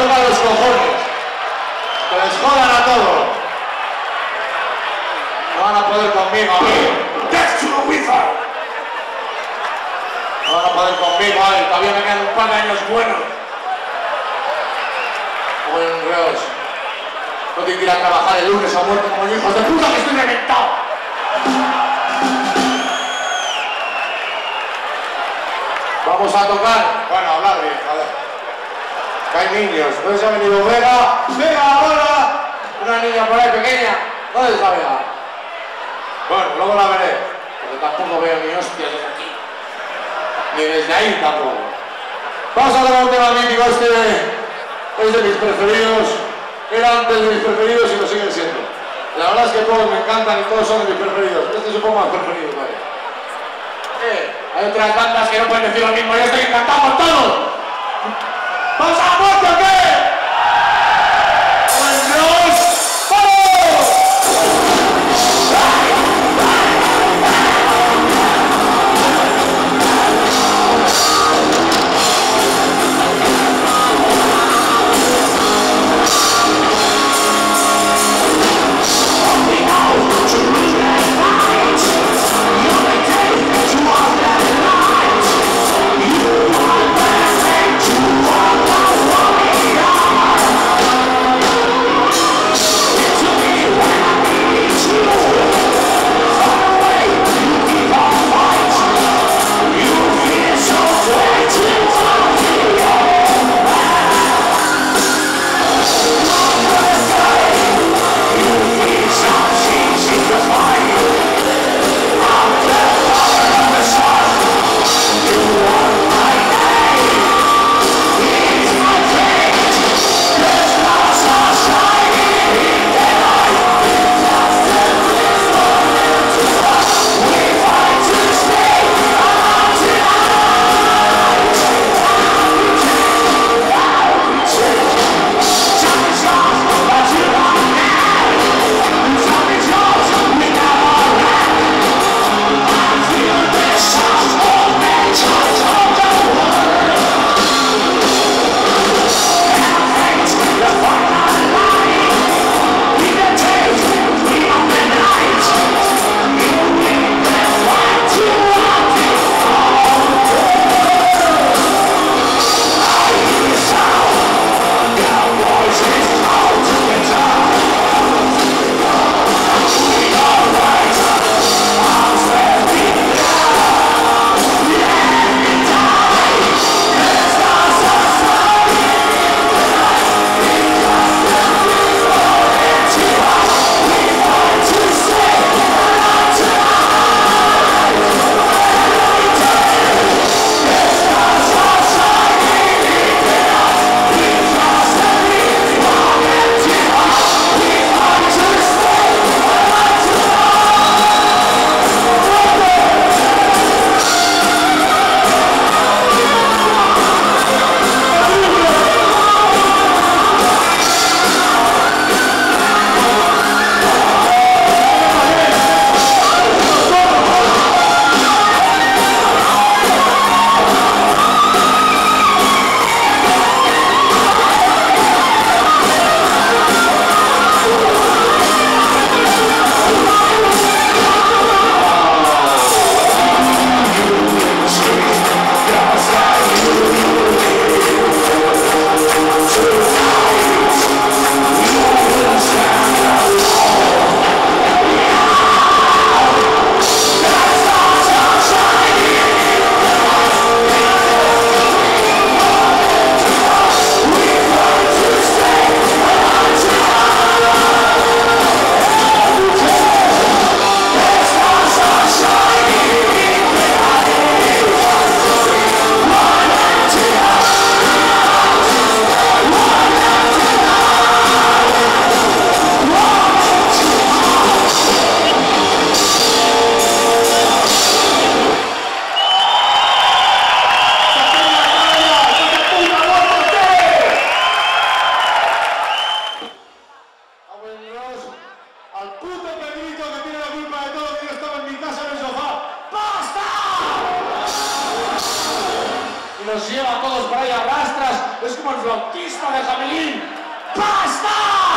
toca los cojones. Que les jodan a todos. No van a poder conmigo, amigo. Death to the wizard. No van a poder conmigo, ay, todavía me quedan un par de años buenos. Buen Dios. No tengo que ir a trabajar el lunes a muerto como hijos de puta que estoy reventado. Vamos a tocar. Bueno, hablar bien, joder. Que hay niños. Entonces ha venido Vega. Vega, ahora. Una niña por ahí pequeña. ¿Dónde está Vega? Bueno, luego la veré. Porque tampoco veo ni hostias desde aquí. Ni desde ahí tampoco. Vamos a tocar un tema mítico. Es de mis preferidos. Era antes de mis preferidos y lo siguen siendo. La verdad es que todos me encantan y todos son de mis preferidos. Este es un poco más preferido todavía. Hay otras bandas que no pueden decir lo mismo. Yo estoy encantado con todos. ¿Vamos a la muerte o qué? ¡Vámonos! ¡Vamos! You nos lleva a todos por ahí a rastras, es como el flautista de Jamelín. ¡Basta!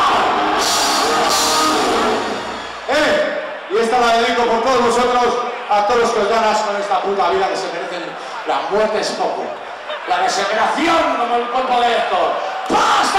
Y esta la dedico por todos vosotros, a todos los que os dan asco en esta puta vida, que se merecen la muerte es poco, la desesperación como el cuerpo de Héctor. ¡Basta!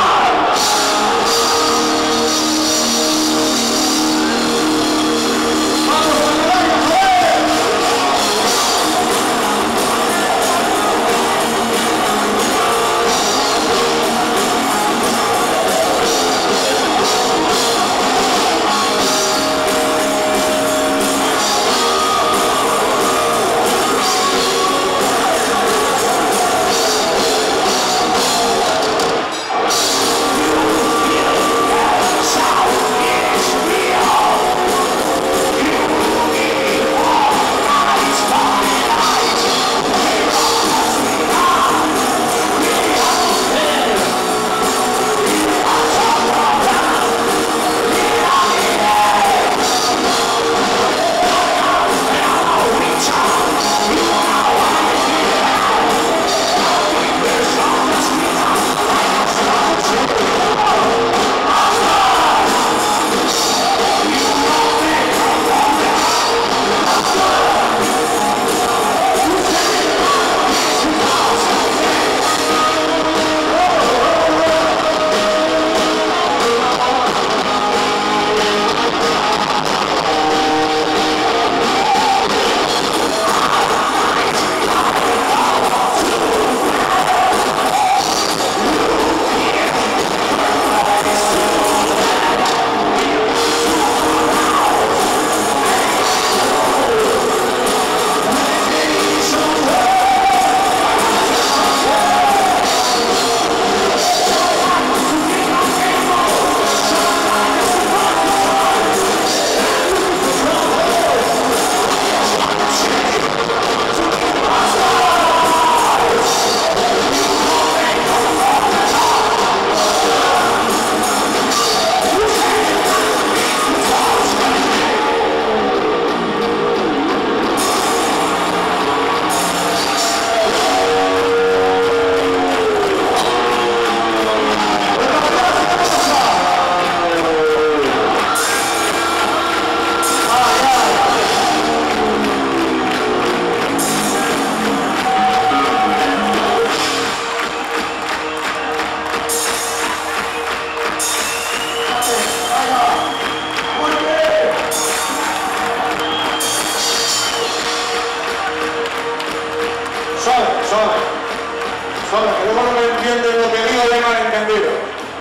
Que luego no me entienden lo que digo y me han entendido.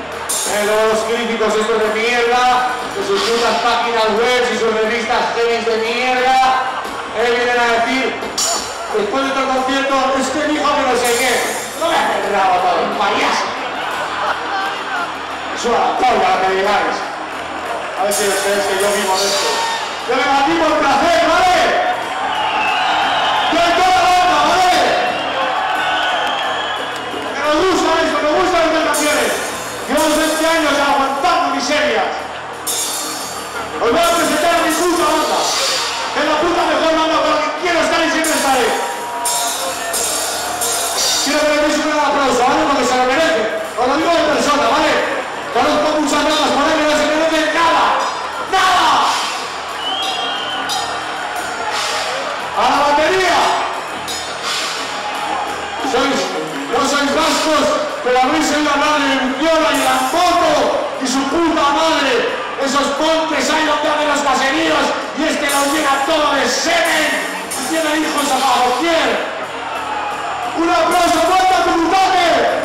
Los críticos estos de mierda, de sus putas páginas web y sus revistas heavy de mierda, vienen a decir, después de todo el concierto, es que dijo que no sé qué. No me hace el rabo todo, payaso. Suba la polla a la que digáis. A ver si creéis que yo vivo de esto. Yo vengo aquí por placer, ¿vale? ¡Yo en toda la banda, ¿vale? Que nos gusta esto, nos gustan las canciones. Llevamos 20 años aguantando miserias. Os voy a presentar a mi puta banda. Que es la puta mejor banda con la que quiero estar y siempre estaré. Quiero que le deis un gran aplauso, ¿vale? Porque se lo merece. Os lo digo de persona, ¿vale? Conozco muchas bandas por ahí que no se merecen nada. ¡Nada! ¡A la batería! No sois vascos, pero habréis oído hablar de Viola y Lampoto y su puta madre. Esos pontes ahí donde hacen los caseríos y es que los llena todo de semen y tienen hijos a doquier. ¡Un aplauso fuerte a tu putaje!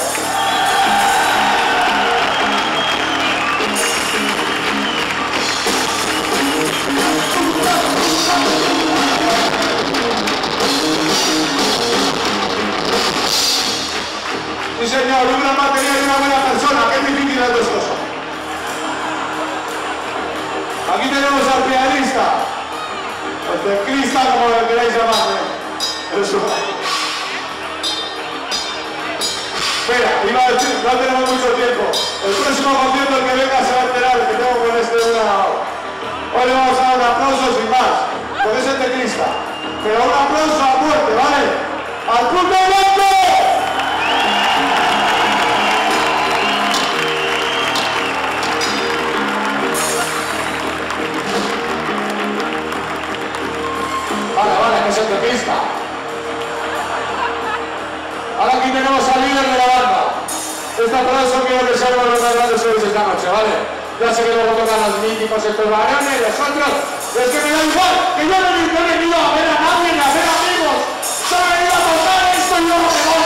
Sí, señor, una material y una buena persona, que es difícil de dos cosas. Aquí tenemos al pianista, el teclista, como lo queráis llamarle. Eso. Espera, iba a decir, no tenemos mucho tiempo. El próximo concierto, el que venga, se va a enterar que tengo con este una. Hoy le vamos a dar un aplauso sin más, porque es el teclista. Pero un aplauso a muerte, ¿vale? ¡Al Club del Norte! Vale, que se te pista. Ahora aquí tenemos al líder de la banda. Este aplauso quiero que sea uno de los más grandes de esta noche, ¿vale? Ya sé que luego tocan los míticos, estos varones, los otros. Es que me da igual, que yo no he venido a ver a nadie ni a ver amigos. Solo he venido a tocar esto y luego me voy.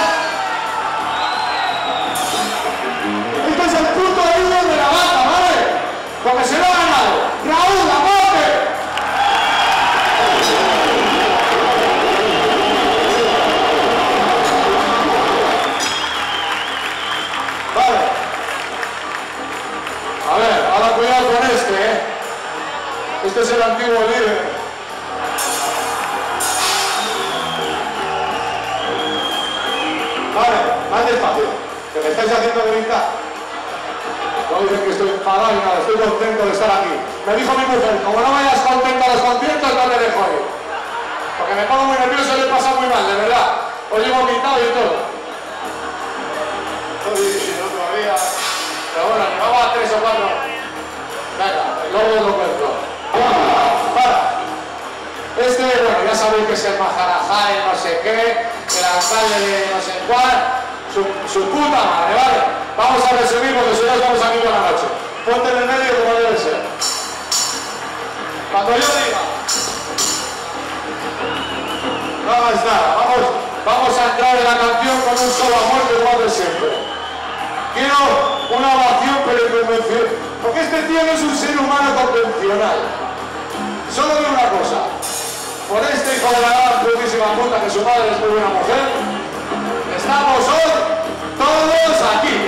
Este es el puto líder de la banda, ¿vale? Porque se lo ha ganado. Raúl, ¡aporte! Vale. A ver, ahora cuidado con este, ¿eh? Este es el antiguo líder. Vale, más despacio, que me estáis haciendo gritar. No dicen que estoy enfadado y nada, estoy contento de estar aquí. Me dijo mi mujer, como no vayas contento a los conciertos, no te dejo ir. Porque me pongo muy nervioso y le pasa muy mal, de verdad. Os llevo pintado y todo. Estoy diciendo todavía. Pero bueno, vamos a 3 o 4. Venga, luego lo cuento. Para. Este, bueno, ya sabéis que es el Maharajá y no sé qué, el alcalde de no sé cuál, su puta madre, ¿vale? Vamos a resumir porque si no estamos aquí toda la noche. Ponte en el medio como debe ser. Cuando yo diga, no hagáis nada, vamos a entrar en la canción con un solo amor que igual de siempre. Quiero una ovación pero convencional, porque este tío no es un ser humano convencional. Solo digo una cosa, por este hijo de la gran putísima puta que su madre es muy buena mujer, estamos hoy todos aquí.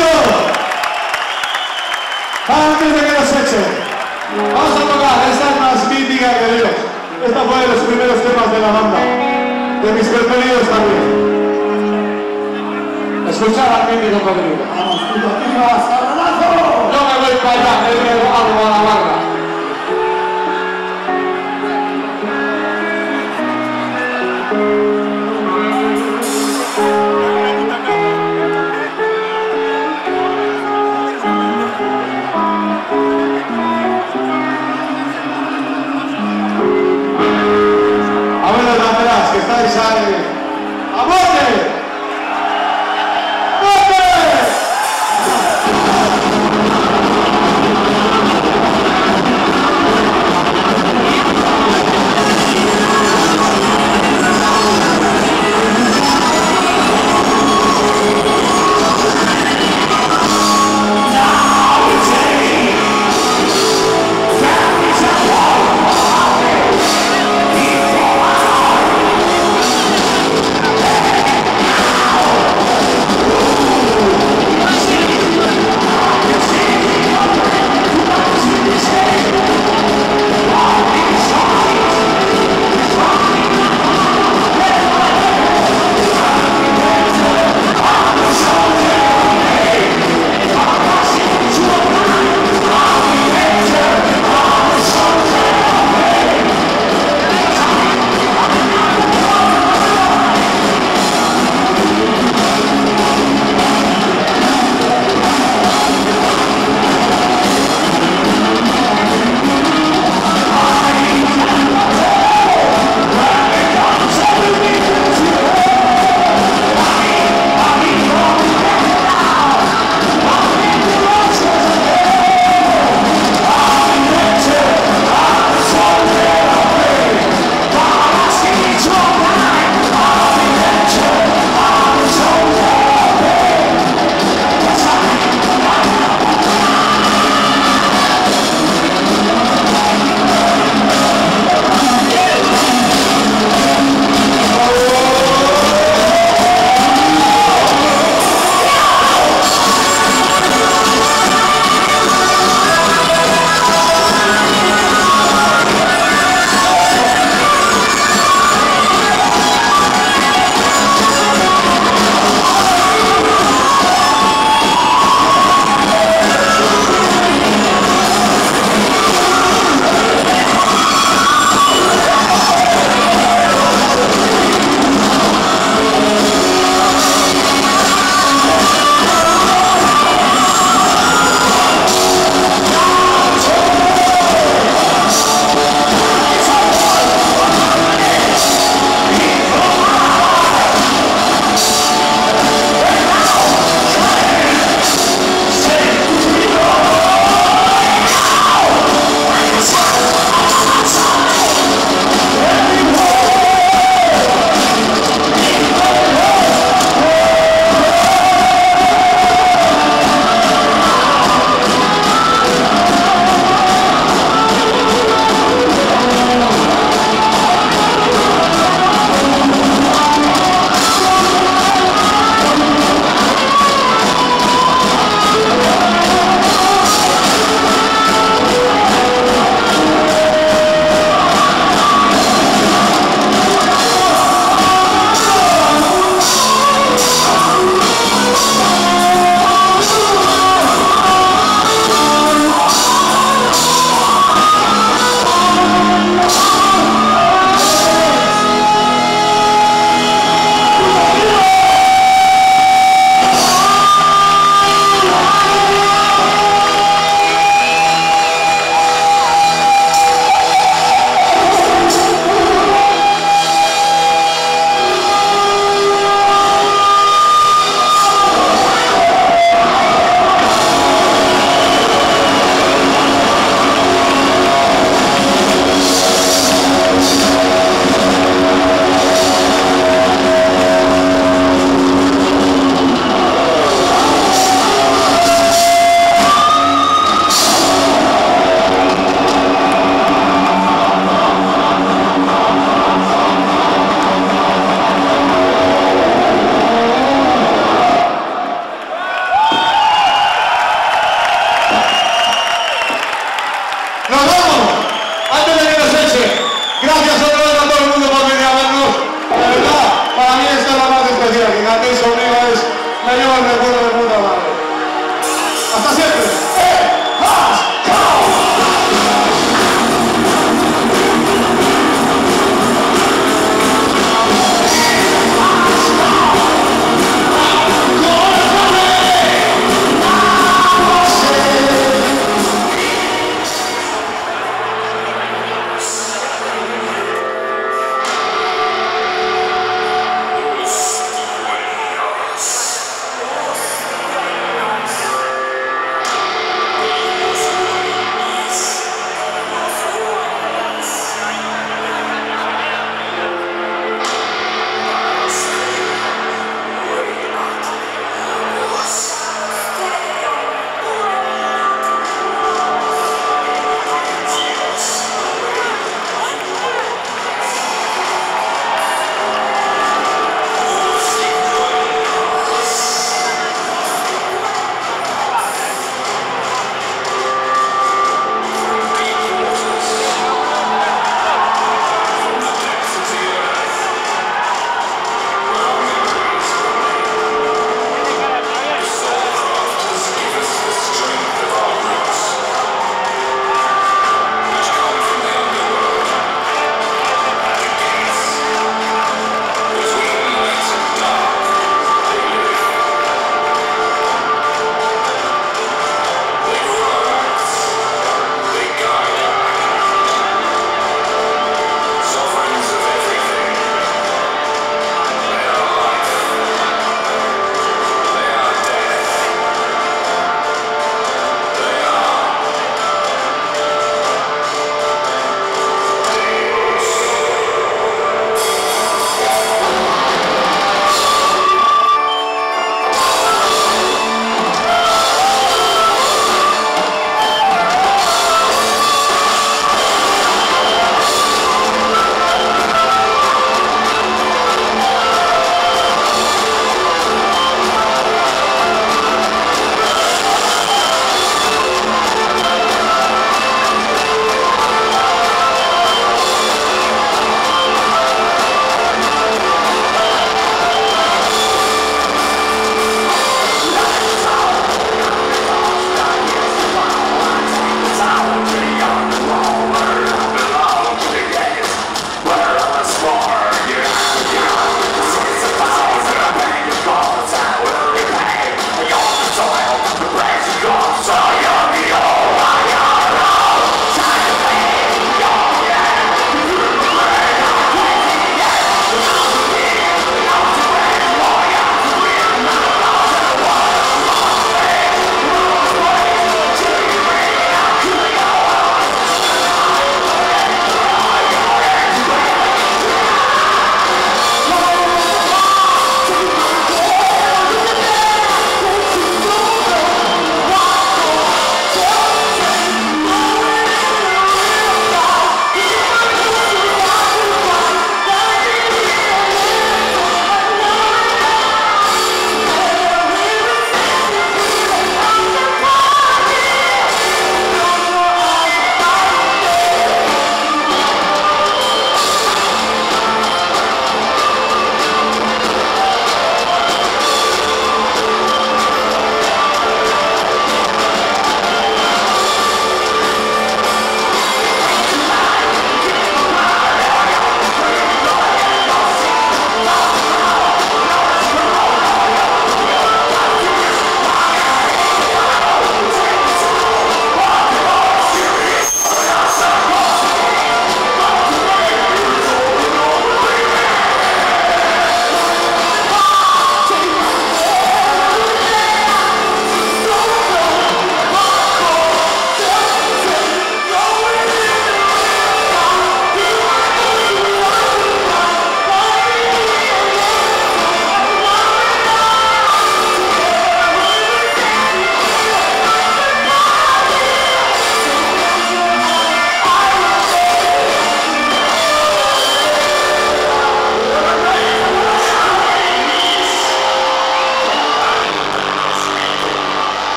ruido! Antes de que nos echen, vamos a tocar, esta es más mítica que Dios. Esta fue de los primeros temas de la banda, de mis preferidos también. Escuchar al mítico Pedrito. ¡Vamos, puto, tías, cabronazo! Yo me voy para allá, me digo algo a la barra. A ver los laterales, que estáis ahí. ¡A bote! ¡Bote!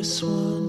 this one.